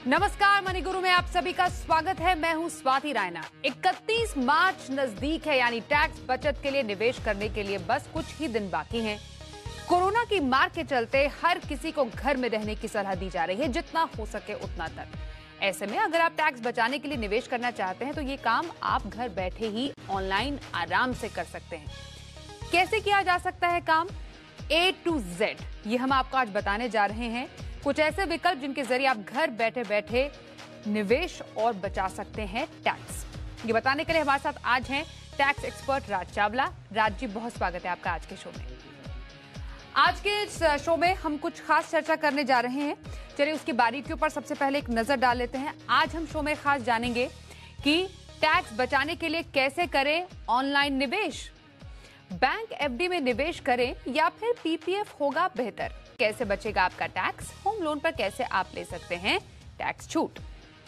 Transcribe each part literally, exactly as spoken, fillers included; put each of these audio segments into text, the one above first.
नमस्कार, मनी गुरु में आप सभी का स्वागत है। मैं हूं स्वाति रायना। इकतीस मार्च नजदीक है, यानी टैक्स बचत के लिए निवेश करने के लिए बस कुछ ही दिन बाकी हैं। कोरोना की मार के चलते हर किसी को घर में रहने की सलाह दी जा रही है, जितना हो सके उतना तक। ऐसे में अगर आप टैक्स बचाने के लिए निवेश करना चाहते हैं तो ये काम आप घर बैठे ही ऑनलाइन आराम से कर सकते हैं। कैसे किया जा सकता है काम, ए टू जेड, ये हम आपको आज बताने जा रहे हैं। कुछ ऐसे विकल्प जिनके जरिए आप घर बैठे बैठे निवेश और बचा सकते हैं टैक्स। ये बताने के लिए हमारे साथ आज हैं टैक्स एक्सपर्ट राज चावला। राज जी, बहुत स्वागत है आपका आज के शो में। आज के इस शो में हम कुछ खास चर्चा करने जा रहे हैं। चलिए उसकी बारीकियों पर सबसे पहले एक नजर डाल लेते हैं। आज हम शो में खास जानेंगे कि टैक्स बचाने के लिए कैसे करें ऑनलाइन निवेश, बैंक एफडी में निवेश करें या फिर पीपीएफ होगा बेहतर, कैसे बचेगा आपका टैक्स, होम लोन पर कैसे आप ले सकते हैं टैक्स छूट।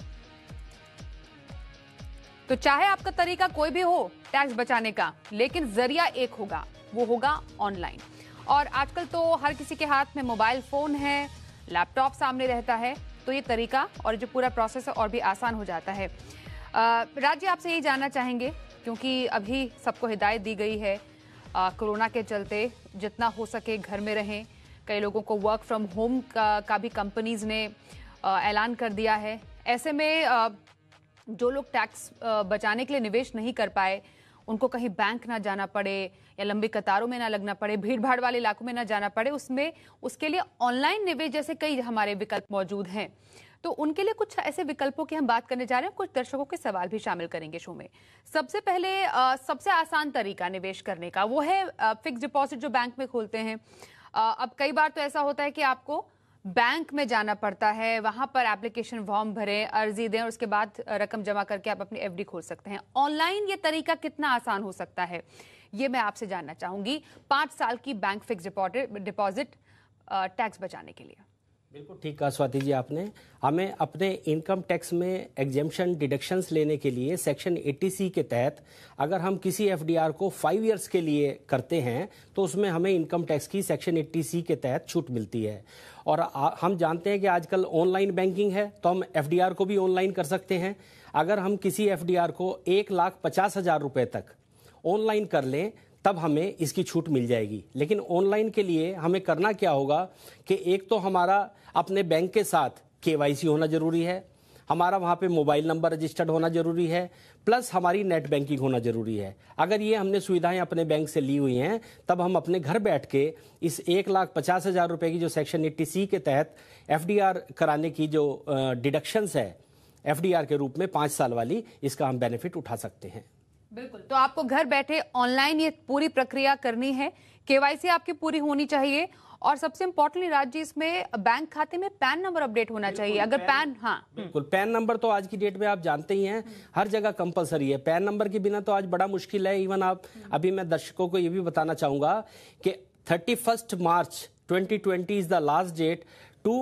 तो चाहे आपका तरीका कोई भी हो टैक्स बचाने का, लेकिन जरिया एक होगा, वो होगा ऑनलाइन। और आजकल तो हर किसी के हाथ में मोबाइल फोन है, लैपटॉप सामने रहता है, तो ये तरीका और जो पूरा प्रोसेस है और भी आसान हो जाता है। राज जी, आपसे यही जानना चाहेंगे, क्योंकि अभी सबको हिदायत दी गई है कोरोना के चलते जितना हो सके घर में रहें। कई लोगों को वर्क फ्रॉम होम का, का भी कंपनीज ने ऐलान कर दिया है। ऐसे में आ, जो लोग टैक्स बचाने के लिए निवेश नहीं कर पाए, उनको कहीं बैंक ना जाना पड़े या लंबी कतारों में ना लगना पड़े, भीड़ भाड़ वाले इलाकों में ना जाना पड़े, उसमें उसके लिए ऑनलाइन निवेश जैसे कई हमारे विकल्प मौजूद हैं। तो उनके लिए कुछ ऐसे विकल्पों की हम बात करने जा रहे हैं। कुछ दर्शकों के सवाल भी शामिल करेंगे शो में। सबसे पहले आ, सबसे आसान तरीका निवेश करने का वो है फिक्स डिपॉजिट जो बैंक में खोलते हैं। आ, अब कई बार तो ऐसा होता है कि आपको बैंक में जाना पड़ता है, वहां पर एप्लीकेशन फॉर्म भरें, अर्जी दें और उसके बाद रकम जमा करके आप अपनी एफडी खोल सकते हैं। ऑनलाइन ये तरीका कितना आसान हो सकता है, ये मैं आपसे जानना चाहूंगी। पांच साल की बैंक फिक्स डिपॉजिट टैक्स बचाने के लिए। बिल्कुल ठीक कहा स्वाति जी आपने। हमें अपने इनकम टैक्स में एग्जेम्पशन डिडक्शंस लेने के लिए सेक्शन अस्सी सी के तहत अगर हम किसी एफडीआर को फाइव इयर्स के लिए करते हैं तो उसमें हमें इनकम टैक्स की सेक्शन अस्सी सी के तहत छूट मिलती है। और आ, हम जानते हैं कि आजकल ऑनलाइन बैंकिंग है, तो हम एफडीआर को भी ऑनलाइन कर सकते हैं। अगर हम किसी एफडीआर को एक लाख पचास हजार रुपए तक ऑनलाइन कर लें तब हमें इसकी छूट मिल जाएगी। लेकिन ऑनलाइन के लिए हमें करना क्या होगा कि एक तो हमारा अपने बैंक के साथ केवाईसी होना जरूरी है, हमारा वहाँ पे मोबाइल नंबर रजिस्टर्ड होना जरूरी है, प्लस हमारी नेट बैंकिंग होना जरूरी है। अगर ये हमने सुविधाएं अपने बैंक से ली हुई हैं तब हम अपने घर बैठ के इस एक लाख पचास हजार रुपए की जो सेक्शन अस्सी सी के तहत एफडीआर कराने की जो डिडक्शंस है एफडीआर के रूप में पाँच साल वाली, इसका हम बेनिफिट उठा सकते हैं। बिल्कुल, तो आपको घर बैठे ऑनलाइन ये पूरी प्रक्रिया करनी है, केवाईसी आपकी पूरी होनी चाहिए और सबसे इंपॉर्टेंटली राज जी, इसमें बैंक खाते में पैन नंबर अपडेट होना चाहिए। अगर पैन, हाँ बिल्कुल, पैन नंबर तो आज की डेट में आप जानते ही हैं हर जगह कंपलसरी है। पैन नंबर के बिना तो आज बड़ा मुश्किल है। इवन आप अभी मैं दर्शकों को ये भी बताना चाहूंगा कि thirty first March twenty twenty is the last date to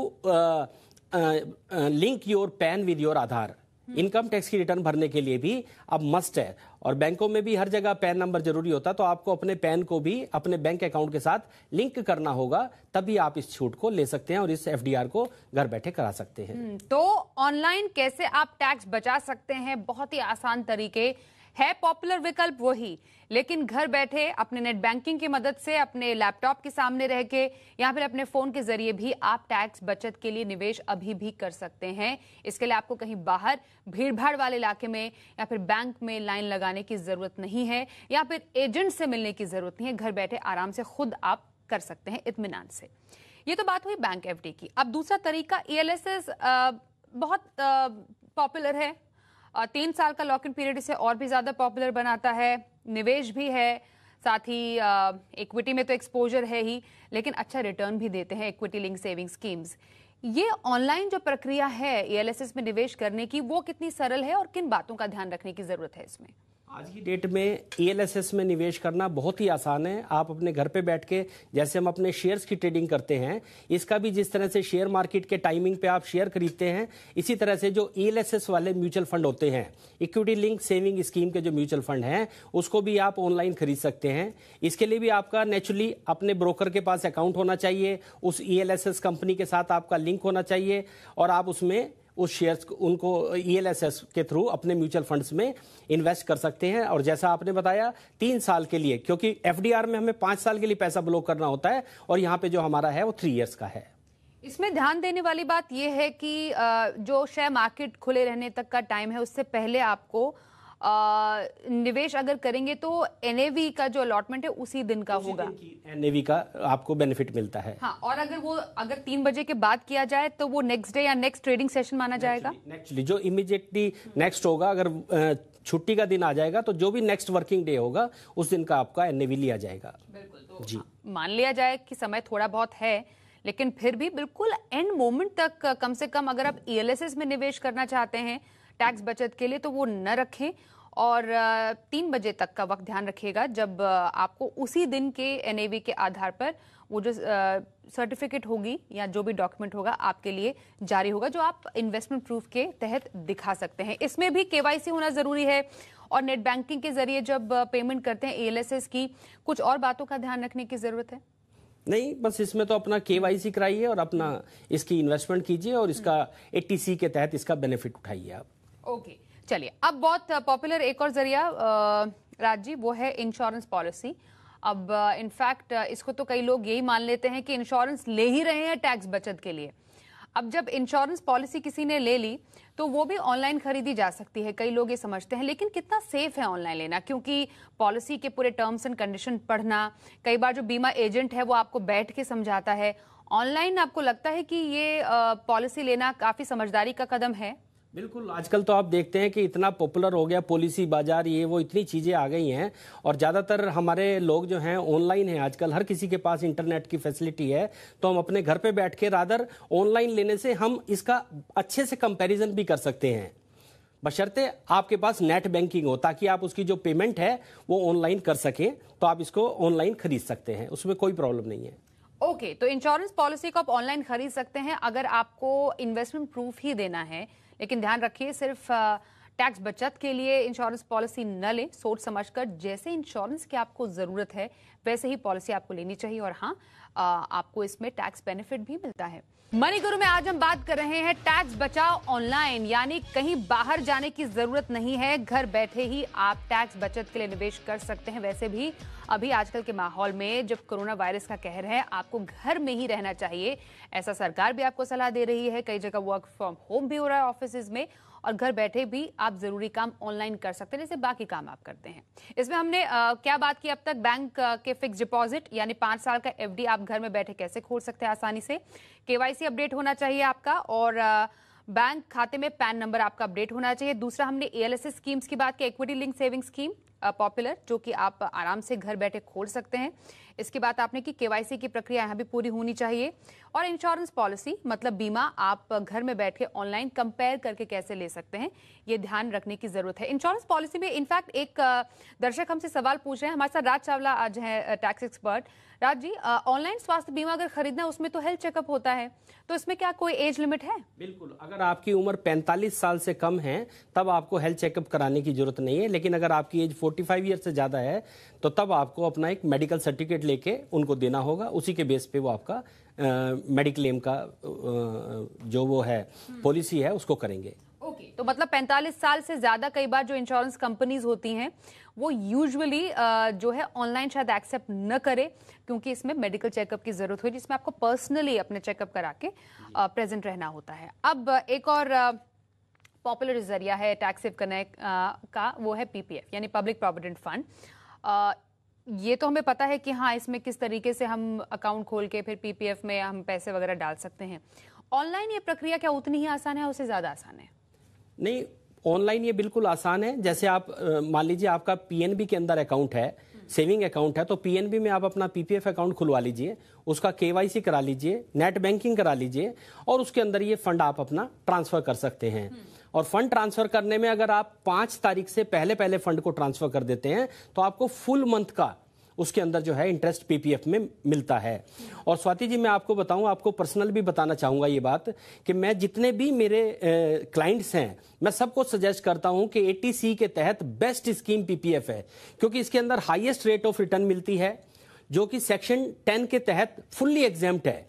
link your PAN with your Aadhaar. Income tax की रिटर्न भरने के लिए भी अब मस्ट है और बैंकों में भी हर जगह पैन नंबर जरूरी होता है, तो आपको अपने पैन को भी अपने बैंक अकाउंट के साथ लिंक करना होगा, तभी आप इस छूट को ले सकते हैं और इस एफडीआर को घर बैठे करा सकते हैं। तो ऑनलाइन कैसे आप टैक्स बचा सकते हैं, बहुत ही आसान तरीके है। पॉपुलर विकल्प वही, लेकिन घर बैठे अपने नेट बैंकिंग की मदद से, अपने लैपटॉप के सामने रह के या फिर अपने फोन के जरिए भी आप टैक्स बचत के लिए निवेश अभी भी कर सकते हैं। इसके लिए आपको कहीं बाहर भीड़ भाड़ वाले इलाके में या फिर बैंक में लाइन लगाने की जरूरत नहीं है या फिर एजेंट से मिलने की जरूरत नहीं है। घर बैठे आराम से खुद आप कर सकते हैं इत्मीनान से। ये तो बात हुई बैंक एफडी की। अब दूसरा तरीका ईएलएसएस बहुत पॉपुलर है। तीन साल का लॉक इन पीरियड इसे और भी ज्यादा पॉपुलर बनाता है। निवेश भी है, साथ ही इक्विटी में तो एक्सपोजर है ही, लेकिन अच्छा रिटर्न भी देते हैं इक्विटी लिंक सेविंग स्कीम्स। ये ऑनलाइन जो प्रक्रिया है ईएलएसएस में निवेश करने की, वो कितनी सरल है और किन बातों का ध्यान रखने की जरूरत है इसमें? आज की डेट में ईएलएसएस में निवेश करना बहुत ही आसान है। आप अपने घर पे बैठ के, जैसे हम अपने शेयर्स की ट्रेडिंग करते हैं, इसका भी जिस तरह से शेयर मार्केट के टाइमिंग पे आप शेयर खरीदते हैं, इसी तरह से जो ईएलएसएस वाले म्यूचुअल फंड होते हैं, इक्विटी लिंक सेविंग स्कीम के जो म्यूचुअल फंड हैं, उसको भी आप ऑनलाइन खरीद सकते हैं। इसके लिए भी आपका नेचुरली अपने ब्रोकर के पास अकाउंट होना चाहिए, उस ईएलएसएस कंपनी के साथ आपका लिंक होना चाहिए और आप उसमें उस शेयर्स उनको ईएलएसएस के थ्रू अपने म्यूचुअल फंड्स में इन्वेस्ट कर सकते हैं। और जैसा आपने बताया तीन साल के लिए, क्योंकि एफडीआर में हमें पांच साल के लिए पैसा ब्लॉक करना होता है और यहाँ पे जो हमारा है वो थ्री इयर्स का है। इसमें ध्यान देने वाली बात यह है कि जो शेयर मार्केट खुले रहने तक का टाइम है उससे पहले आपको निवेश अगर करेंगे तो एनएवी का जो अलॉटमेंट है उसी दिन का होगा, एनएवी का आपको बेनिफिट मिलता है। हाँ, और अगर वो अगर तीन बजे के बाद किया जाए तो वो नेक्स्ट डे या नेक्स्ट ट्रेडिंग सेशन माना जाएगा। नेक्स्टली जो इमीडिएटली नेक्स्ट होगा, अगर छुट्टी का दिन आ जाएगा तो जो भी नेक्स्ट वर्किंग डे होगा उस दिन का आपका एनएवी लिया जाएगा। बिल्कुल, तो जी मान लिया जाए कि समय थोड़ा बहुत है, लेकिन फिर भी बिल्कुल एंड मोमेंट तक कम से कम अगर आप ईएलएसएस में निवेश करना चाहते हैं टैक्स बचत के लिए तो वो न रखें। और तीन बजे तक का वक्त ध्यान रखिएगा जब आपको उसी दिन के एनएवी के आधार पर वो जो सर्टिफिकेट होगी या जो भी डॉक्यूमेंट होगा आपके लिए जारी होगा, जो आप इन्वेस्टमेंट प्रूफ के तहत दिखा सकते हैं। इसमें भी केवाईसी होना जरूरी है और नेट बैंकिंग के जरिए जब पेमेंट करते हैं ईएलएसएस की, कुछ और बातों का ध्यान रखने की जरूरत है? नहीं, बस इसमें तो अपना केवाईसी कराइए और अपना इसकी इन्वेस्टमेंट कीजिए और इसका एटीसी के तहत इसका बेनिफिट उठाइए आप। ओके, चलिए अब बहुत पॉपुलर एक और जरिया राज जी, वो है इंश्योरेंस पॉलिसी। अब इनफैक्ट इसको तो कई लोग यही मान लेते हैं कि इंश्योरेंस ले ही रहे हैं टैक्स बचत के लिए। अब जब इंश्योरेंस पॉलिसी किसी ने ले ली तो वो भी ऑनलाइन खरीदी जा सकती है, कई लोग ये समझते हैं, लेकिन कितना सेफ है ऑनलाइन लेना? क्योंकि पॉलिसी के पूरे टर्म्स एंड कंडीशन पढ़ना, कई बार जो बीमा एजेंट है वो आपको बैठ के समझाता है। ऑनलाइन आपको लगता है कि ये पॉलिसी लेना काफी समझदारी का कदम है? बिल्कुल, आजकल तो आप देखते हैं कि इतना पॉपुलर हो गया पॉलिसी बाजार, ये वो इतनी चीज़ें आ गई हैं और ज़्यादातर हमारे लोग जो हैं ऑनलाइन हैं आजकल, हर किसी के पास इंटरनेट की फैसिलिटी है, तो हम अपने घर पे बैठ के रादर ऑनलाइन लेने से हम इसका अच्छे से कंपैरिजन भी कर सकते हैं, बशर्ते आपके पास नेट बैंकिंग हो, ताकि आप उसकी जो पेमेंट है वो ऑनलाइन कर सकें, तो आप इसको ऑनलाइन खरीद सकते हैं, उसमें कोई प्रॉब्लम नहीं है। ओके, तो इंश्योरेंस पॉलिसी को आप ऑनलाइन खरीद सकते हैं अगर आपको इन्वेस्टमेंट प्रूफ ही देना है, लेकिन ध्यान रखिए सिर्फ टैक्स बचत के लिए इंश्योरेंस पॉलिसी न लें, सोच समझकर जैसे इंश्योरेंस की आपको जरूरत है वैसे ही पॉलिसी आपको लेनी चाहिए। और हाँ, आपको इसमें टैक्स बेनिफिट भी मिलता है। मनी गुरु में आज हम बात कर रहे हैं टैक्स बचाओ ऑनलाइन, यानी कहीं बाहर जाने की जरूरत नहीं है, घर बैठे ही आप टैक्स बचत के लिए निवेश कर सकते हैं। वैसे भी अभी आजकल के माहौल में जब कोरोना वायरस का कहर है, आपको घर में ही रहना चाहिए, ऐसा सरकार भी आपको सलाह दे रही है। कई जगह वर्क फ्रॉम होम भी हो रहा है ऑफिस में, और घर बैठे भी आप जरूरी काम ऑनलाइन कर सकते हैं जैसे बाकी काम आप करते हैं। इसमें हमने आ, क्या बात की अब तक, बैंक आ, के फिक्स डिपॉजिट यानी पांच साल का एफडी आप घर में बैठे कैसे खोल सकते हैं आसानी से। केवाईसी अपडेट होना चाहिए आपका, और आ, बैंक खाते में पैन नंबर आपका अपडेट होना चाहिए। दूसरा हमने एएलएसएस स्कीम्स की बात की, equity link saving scheme popular, जो कि आप आराम से घर बैठे खोल सकते हैं। इसकी बात आपने की, केवाईसी की प्रक्रिया यहाँ भी पूरी होनी चाहिए। और इंश्योरेंस पॉलिसी मतलब बीमा आप घर में बैठ के ऑनलाइन कंपेयर करके कैसे ले सकते हैं, ये ध्यान रखने की जरूरत है। इंश्योरेंस पॉलिसी में इनफैक्ट एक दर्शक हमसे सवाल पूछ रहे हैं, हमारे साथ राज चावला आज है tax expert. Raj ji, online स्वास्थ्य बीमा अगर खरीदना है उसमें तो हेल्थ चेकअप होता है, तो इसमें क्या कोई एज लिमिट है? बिल्कुल, अगर आपकी उम्र पैंतालीस साल से कम है तब आपको हेल्थ चेकअप कराने की जरूरत नहीं है, लेकिन अगर आपकी एज पैंतालीस ईयर से ज्यादा है तो तब आपको अपना एक मेडिकल सर्टिफिकेट लेके उनको देना होगा, उसी के बेस पे वो आपका मेडिक्लेम का आ, जो वो है पॉलिसी है उसको करेंगे। ओके, तो मतलब पैंतालीस साल से ज्यादा कई बार जो इंश्योरेंस कंपनीज होती हैं वो यूजुअली जो है ऑनलाइन शायद एक्सेप्ट न करे, क्योंकि इसमें मेडिकल चेकअप की जरूरत हुई जिसमें आपको पर्सनली अपने चेकअप करा के प्रेजेंट रहना होता है। अब एक और पॉपुलर जरिया है टैक्स सेव करने का, वो है पीपीएफ यानी पब्लिक प्रोविडेंट फंड। ये तो हमें पता है कि हाँ, इसमें किस तरीके से हम अकाउंट खोल के फिर पीपीएफ में हम पैसे वगैरह डाल सकते हैं। ऑनलाइन ये प्रक्रिया क्या उतनी ही आसान है, उससे ज्यादा आसान है? नहीं, ऑनलाइन ये बिल्कुल आसान है। जैसे आप मान लीजिए आपका पीएनबी के अंदर अकाउंट है, सेविंग अकाउंट है, तो पीएनबी में आप अपना पीपीएफ अकाउंट खुलवा लीजिए, उसका केवाईसी करा लीजिए, नेट बैंकिंग करा लीजिए, और उसके अंदर ये फंड आप अपना ट्रांसफर कर सकते हैं। और फंड ट्रांसफर करने में अगर आप पांच तारीख से पहले पहले फंड को ट्रांसफर कर देते हैं तो आपको फुल मंथ का उसके अंदर जो है इंटरेस्ट पीपीएफ में मिलता है। और स्वाति जी, मैं आपको बताऊं, आपको पर्सनल भी बताना चाहूंगा ये बात कि मैं जितने भी मेरे क्लाइंट्स हैं, मैं सबको सजेस्ट करता हूं कि एटीसी के तहत बेस्ट स्कीम पीपीएफ है, क्योंकि इसके अंदर हाईएस्ट रेट ऑफ रिटर्न मिलती है, जो कि सेक्शन टेन के तहत फुल्ली एग्जेम्प्ट है।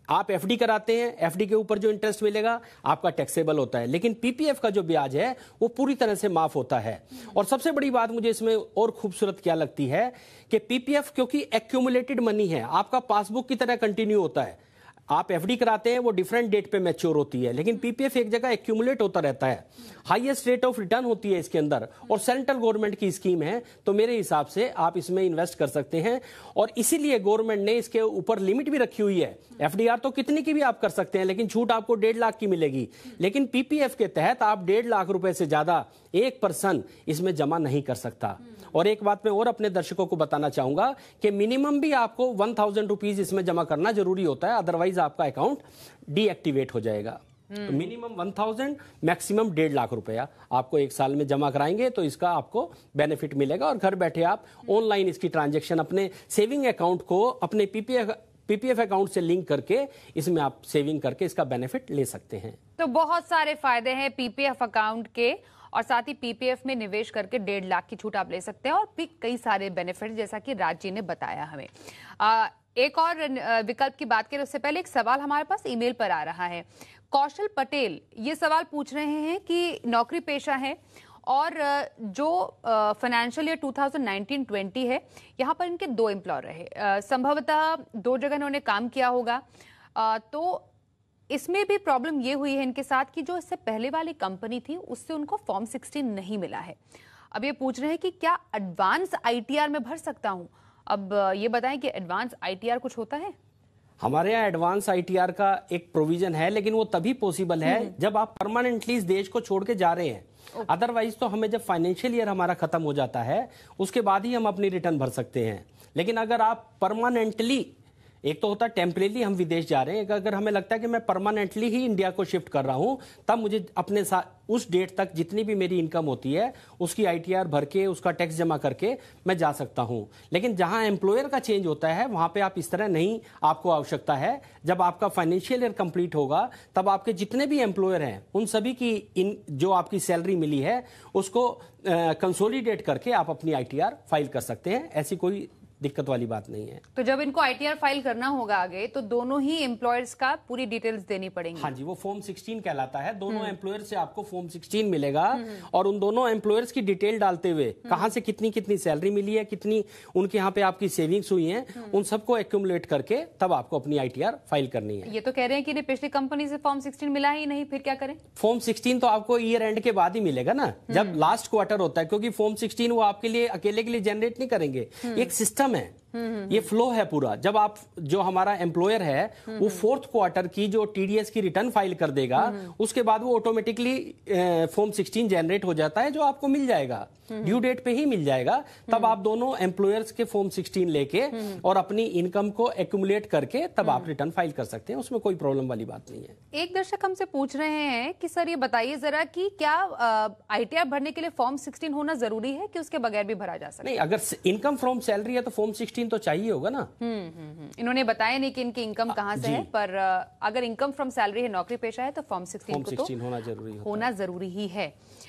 आप एफडी कराते हैं, एफडी के ऊपर जो इंटरेस्ट मिलेगा आपका टैक्सेबल होता है, लेकिन पीपीएफ का जो ब्याज है वो पूरी तरह से माफ होता है। और सबसे बड़ी बात मुझे इसमें और खूबसूरत क्या लगती है कि पीपीएफ क्योंकि एक्यूमुलेटेड मनी है, आपका पासबुक की तरह कंटिन्यू होता है। आप एफडी कराते हैं वो डिफरेंट डेट पे मैच्योर होती है, लेकिन पीपीएफ एक जगह एक्यूमुलेट होता रहता है, हाईएस्ट रेट ऑफ रिटर्न होती है इसके अंदर, और सेंट्रल गवर्नमेंट की स्कीम है, तो मेरे हिसाब से आप इसमें इन्वेस्ट कर सकते हैं। और इसीलिए गवर्नमेंट ने इसके ऊपर लिमिट भी रखी हुई है। एफडीआर तो कितनी की भी आप कर सकते हैं, लेकिन छूट आपको डेढ़ लाख की मिलेगी, लेकिन पीपीएफ के तहत आप डेढ़ लाख रुपए से ज्यादा एक पर्सन इसमें जमा नहीं कर सकता। और एक बात मैं और अपने दर्शकों को बताना चाहूंगा कि मिनिमम भी आपको वन थाउजेंड रुपीज इसमें जमा करना जरूरी होता है, अदरवाइज आपका अकाउंट डीएक्टिवेट हो जाएगा। तो मिनिमम वन थाउजेंड, मैक्सिमम डेढ़ लाख रुपया आपको एक साल में जमा कराएंगे तो इसका आपको बेनिफिट मिलेगा, और घर बैठे आप ऑनलाइन इसकी ट्रांजेक्शन अपने सेविंग अकाउंट को अपने पीपीएफ पीपीएफ अकाउंट से लिंक करके इसमें आप सेविंग करके इसका बेनिफिट ले सकते हैं। तो बहुत सारे फायदे हैं पीपीएफ अकाउंट के, और साथ ही पीपीएफ में निवेश करके डेढ़ लाख की छूट आप ले सकते हैं, और भी कई सारे बेनिफिट जैसा कि राज जी ने बताया हमें। आ, एक और विकल्प की बात करें उससे पहले एक सवाल हमारे पास ईमेल पर आ रहा है। कौशल पटेल ये सवाल पूछ रहे हैं कि नौकरी पेशा है और जो financial year two thousand nineteen twenty है यहाँ पर इनके दो एम्प्लॉयर रहे, संभवतः दो जगह इन्होंने काम किया होगा, आ, तो इसमें भी प्रॉब्लम ये हुई है इनके साथ कि जो इससे पहले वाली कंपनी थी उससे उनको फॉर्म सिक्सटीन नहीं मिला है। अब ये पूछ रहे हैं कि क्या एडवांस आईटीआर में भर सकता हूं। अब ये बताएं कि एडवांस आईटीआर कुछ होता है? हमारे यहाँ एडवांस आईटीआर का एक प्रोविजन है, लेकिन वो तभी पॉसिबल है जब आप परमानेंटली इस देश को छोड़ के जा रहे हैं। अदरवाइज तो हमें जब फाइनेंशियल ईयर हमारा खत्म हो जाता है उसके बाद ही हम अपनी रिटर्न भर सकते हैं। लेकिन अगर आप परमानेंटली, एक तो होता है टेम्परेरी हम विदेश जा रहे हैं, अगर हमें लगता है कि मैं परमानेंटली ही इंडिया को शिफ्ट कर रहा हूं, तब मुझे अपने साथ उस डेट तक जितनी भी मेरी इनकम होती है उसकी आईटीआर भर के उसका टैक्स जमा करके मैं जा सकता हूं। लेकिन जहां एम्प्लॉयर का चेंज होता है वहां पे आप इस तरह नहीं, आपको आवश्यकता है जब आपका फाइनेंशियल ईयर कंप्लीट होगा तब आपके जितने भी एम्प्लॉयर हैं उन सभी की इन जो आपकी सैलरी मिली है उसको कंसोलिडेट करके आप अपनी आईटीआर फाइल कर सकते हैं। ऐसी कोई दिक्कत वाली बात नहीं है। तो जब इनको आईटीआर फाइल करना होगा आगे तो दोनों ही एम्प्लॉयर्स का पूरी डिटेल्स देनी पड़ेंगी। हाँ जी, वो फॉर्म सिक्सटीन कहलाता है। दोनों एम्प्लॉयर से आपको फॉर्म सिक्सटीन मिलेगा और उन दोनों एम्प्लॉयर्स की डिटेल डालते हुए कहां से कितनी कितनी सैलरी मिली है, कितनी उनके यहाँ पे आपकी सेविंग्स हुई हैं, उन सबको एक्यूमुलेट करके तब आपको अपनी आईटीआर फाइल करनी है। ये तो कह रहे हैं कि इन्हें पिछली कंपनी से फॉर्म सिक्सटीन मिला ही नहीं, फिर क्या करें? फॉर्म सिक्सटीन तो आपको ईयर एंड के बाद ही मिलेगा ना, जब लास्ट क्वार्टर होता है, क्योंकि फॉर्म सिक्सटीन वो आपके लिए अकेले के लिए जनरेट नहीं करेंगे, एक सिस्टम है, ये फ्लो है पूरा। जब आप जो हमारा एम्प्लॉयर है वो फोर्थ क्वार्टर की जो टीडीएस की रिटर्न फाइल कर देगा उसके बाद वो ऑटोमेटिकली फॉर्म सिक्सटीन जनरेट हो जाता है जो आपको मिल जाएगा, ड्यू डेट पे ही मिल जाएगा। तब आप दोनों एम्प्लॉयर्स के फॉर्म सिक्सटीन लेके और अपनी इनकम को एक्यूमुलेट करके तब आप रिटर्न फाइल कर सकते हैं, उसमें कोई प्रॉब्लम वाली बात नहीं है। एक दर्शक हमसे पूछ रहे हैं कि सर ये बताइए जरा कि क्या आईटीआर भरने के लिए फॉर्म सिक्सटीन होना जरूरी है कि उसके बगैर भी भरा जा सकता है? नहीं, अगर इनकम फ्रॉम सैलरी है तो फॉर्म सिक्सटीन तो चाहिए होगा ना। हम्म हम्म इन्होंने बताया नहीं कि इनकी इनकम कहां से है, पर अगर इनकम फ्रॉम सैलरी है, नौकरी पेशा है, तो फॉर्म सिक्सटीन को तो होना जरूरी होना जरूरी ही है।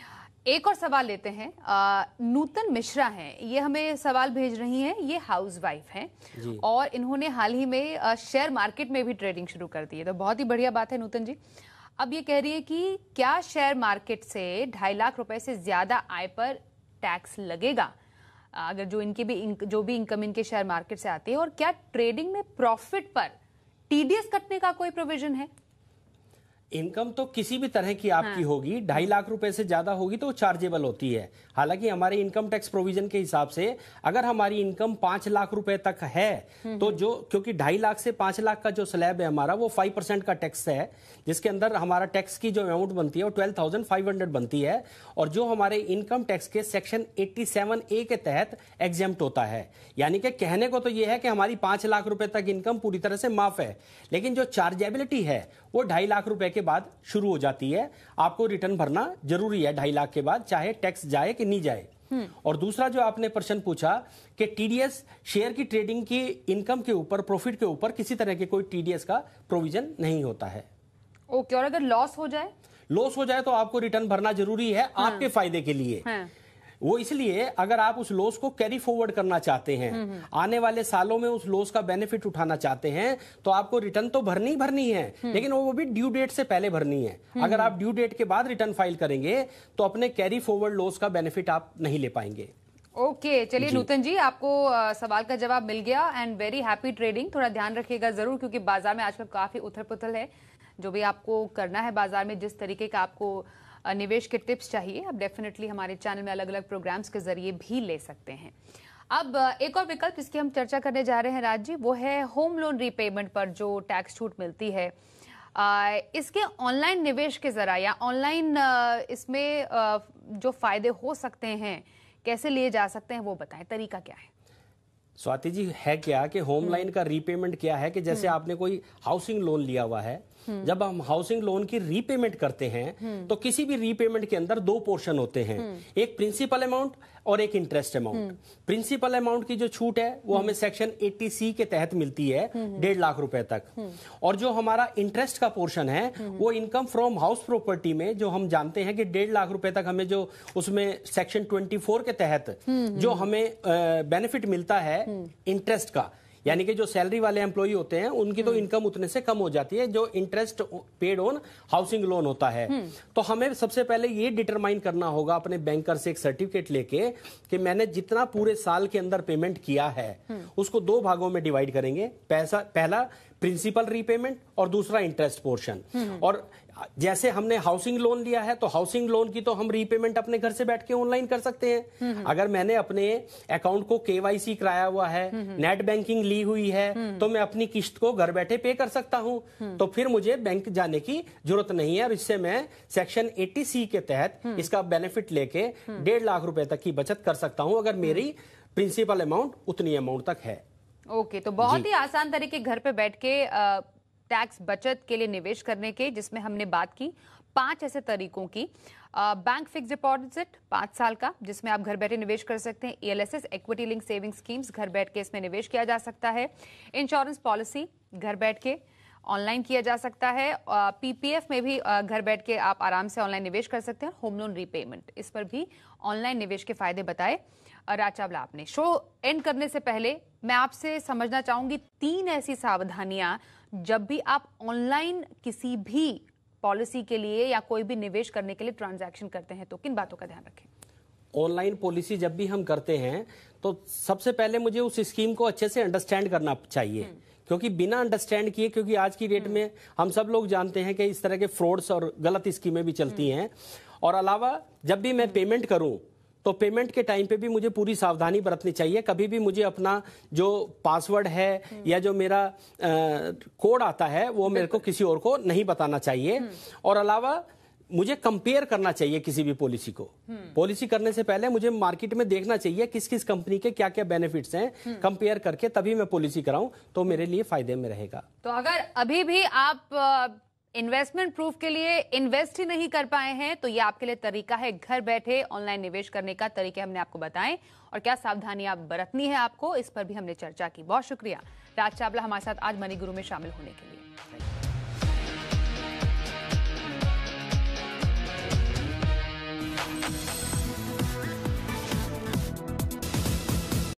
एक और सवाल लेते हैं। आ, नूतन मिश्रा हैं, ये हमें सवाल भेज रही हैं, ये हाउसवाइफ हैं और इन्होंने हाल ही में शेयर मार्केट में भी ट्रेडिंग शुरू कर दी है, तो बहुत ही बढ़िया बात है नूतन जी। अब ये कह रही है कि क्या शेयर मार्केट से ढाई लाख रुपए से ज्यादा आय पर टैक्स लगेगा अगर जो इनकी भी जो भी इनकम इनके शेयर मार्केट से आती है, और क्या ट्रेडिंग में प्रॉफिट पर टीडीएस कटने का कोई प्रोविजन है? इनकम तो किसी भी तरह की आपकी हाँ। होगी, ढाई लाख रुपए से ज्यादा होगी तो चार्जेबल होती है। हालांकि हमारे इनकम टैक्स प्रोविजन के हिसाब से अगर हमारी इनकम पांच लाख रुपए तक है तो जो, क्योंकि ढाई लाख से पांच लाख का जो स्लैब है हमारा वो फाइव परसेंट का टैक्स है, जिसके अंदर हमारा टैक्स की जो अमाउंट बनती है वो ट्वेल्व थाउजेंड फाइव हंड्रेड बनती है, और जो हमारे इनकम टैक्स के सेक्शन एट्टी सेवन ए के तहत एग्जेम्प्ट होता है। यानी कि कहने को तो यह है कि हमारी पांच लाख रुपए तक इनकम पूरी तरह से माफ है, लेकिन जो चार्जेबिलिटी है वो ढाई लाख रुपए के बाद शुरू हो जाती है। आपको रिटर्न भरना जरूरी है ढाई लाख के बाद, चाहे टैक्स जाए कि नहीं जाए। और दूसरा जो आपने प्रश्न पूछा कि टीडीएस शेयर की ट्रेडिंग की इनकम के ऊपर, प्रॉफिट के ऊपर किसी तरह के कोई टीडीएस का प्रोविजन नहीं होता है। ओके, और अगर लॉस हो जाए? लॉस हो जाए तो आपको रिटर्न भरना जरूरी है, हाँ। आपके फायदे के लिए। हाँ। वो इसलिए अगर आप उस लॉस को कैरी फॉरवर्ड करना चाहते हैं, आने वाले सालों में उस लॉस का बेनिफिट उठाना चाहते हैं, तो आपको रिटर्न तो भरनी ही भरनी है, लेकिन वो भी ड्यू डेट से पहले भरनी है। अगर आप ड्यू डेट के बाद रिटर्न फाइल करेंगे तो अपने कैरी फॉरवर्ड लॉस का बेनिफिट आप नहीं ले पाएंगे। ओके okay, चलिए नूतन जी, आपको आ, सवाल का जवाब मिल गया एंड वेरी हैप्पी ट्रेडिंग। थोड़ा ध्यान रखिएगा जरूर, क्योंकि बाजार में आजकल काफी उथल पुथल है। जो भी आपको करना है बाजार में, जिस तरीके का आपको निवेश के टिप्स चाहिए, आप डेफिनेटली हमारे चैनल में अलग अलग प्रोग्राम्स के जरिए भी ले सकते हैं। अब एक और विकल्प जिसकी हम चर्चा करने जा रहे हैं राज जी, वो है होम लोन रीपेमेंट पर जो टैक्स छूट मिलती है। आ, इसके ऑनलाइन निवेश के जरा या ऑनलाइन इसमें आ, जो फायदे हो सकते हैं, कैसे लिए जा सकते हैं, वो बताएं, तरीका क्या है? स्वाति जी, है क्या कि होम लाइन का रीपेमेंट क्या है कि जैसे आपने कोई हाउसिंग लोन लिया हुआ है, जब हम हाउसिंग लोन की रीपेमेंट करते हैं तो किसी भी रीपेमेंट के अंदर दो पोर्शन होते हैं, एक प्रिंसिपल अमाउंट और एक इंटरेस्ट अमाउंट। प्रिंसिपल अमाउंट की जो छूट है वो हमें सेक्शन अस्सी सी के तहत मिलती है डेढ़ लाख रुपए तक, और जो हमारा इंटरेस्ट का पोर्शन है वो इनकम फ्रॉम हाउस प्रॉपर्टी में, जो हम जानते हैं कि डेढ़ लाख रुपए तक हमें जो उसमें सेक्शन चौबीस के तहत जो हमें बेनिफिट मिलता है इंटरेस्ट का, यानी कि जो सैलरी वाले एम्प्लॉय होते हैं उनकी तो इनकम उतने से कम हो जाती है जो interest paid on housing loan होता है। तो हमें सबसे पहले ये डिटरमाइन करना होगा अपने बैंकर से एक सर्टिफिकेट लेके कि मैंने जितना पूरे साल के अंदर पेमेंट किया है उसको दो भागों में डिवाइड करेंगे। पैसा पहला प्रिंसिपल रीपेमेंट और दूसरा इंटरेस्ट पोर्शन। और जैसे हमने हाउसिंग लोन लिया है तो हाउसिंग लोन की तो हम रीपेमेंट अपने घर से बैठ के ऑनलाइन कर सकते हैं। अगर मैंने अपने अकाउंट को केवाईसी कराया हुआ है, नेट बैंकिंग ली हुई है, तो मैं अपनी किस्त को घर बैठे पे कर सकता हूं। तो फिर मुझे बैंक जाने की जरूरत नहीं है, और इससे मैं सेक्शन अस्सी सी के तहत इसका बेनिफिट लेके डेढ़ लाख रुपए तक की बचत कर सकता हूं, अगर मेरी प्रिंसिपल अमाउंट उतनी अमाउंट तक है। ओके, तो बहुत ही आसान तरीके घर पे बैठ के टैक्स बचत के लिए निवेश करने के, जिसमें हमने बात की पांच ऐसे तरीकों की। बैंक फिक्स डिपॉजिट पांच साल का, जिसमें आप घर बैठे निवेश कर सकते हैं। ELSS equity link saving schemes, घर बैठ के इसमें निवेश किया जा सकता है। इंश्योरेंस पॉलिसी घर बैठ के ऑनलाइन किया जा सकता है। पीपीएफ में भी घर बैठ के आप आराम से ऑनलाइन निवेश कर सकते हैं। होम लोन रीपेमेंट, इस पर भी ऑनलाइन निवेश के फायदे बताए राज चावला आपने। शो एंड करने से पहले मैं आपसे समझना चाहूंगी तीन ऐसी सावधानियां जब भी आप ऑनलाइन किसी भी पॉलिसी के लिए या कोई भी निवेश करने के लिए ट्रांजैक्शन करते हैं, तो किन बातों का ध्यान रखें? ऑनलाइन पॉलिसी जब भी हम करते हैं तो सबसे पहले मुझे उस स्कीम को अच्छे से अंडरस्टैंड करना चाहिए, क्योंकि बिना अंडरस्टैंड किए, क्योंकि आज की डेट में हम सब लोग जानते हैं कि इस तरह के फ्रॉड्स और गलत स्कीमें भी चलती हैं। और अलावा जब भी मैं पेमेंट करूं तो पेमेंट के टाइम पे भी मुझे पूरी सावधानी बरतनी चाहिए। कभी भी मुझे अपना जो पासवर्ड है या जो मेरा आ, कोड आता है वो मेरे को किसी और को नहीं बताना चाहिए। और अलावा मुझे कंपेयर करना चाहिए किसी भी पॉलिसी को। पॉलिसी करने से पहले मुझे मार्केट में देखना चाहिए किस किस कंपनी के क्या क्या बेनिफिट्स हैं, कंपेयर करके तभी मैं पॉलिसी कराऊं तो मेरे लिए फायदे में रहेगा। तो अगर अभी भी आप इन्वेस्टमेंट प्रूफ के लिए इन्वेस्ट ही नहीं कर पाए हैं, तो ये आपके लिए तरीका है घर बैठे ऑनलाइन निवेश करने का। तरीके हमने आपको बताएं और क्या सावधानियां बरतनी है आपको, इस पर भी हमने चर्चा की। बहुत शुक्रिया राज चावला हमारे साथ आज मनी गुरु में शामिल होने के लिए।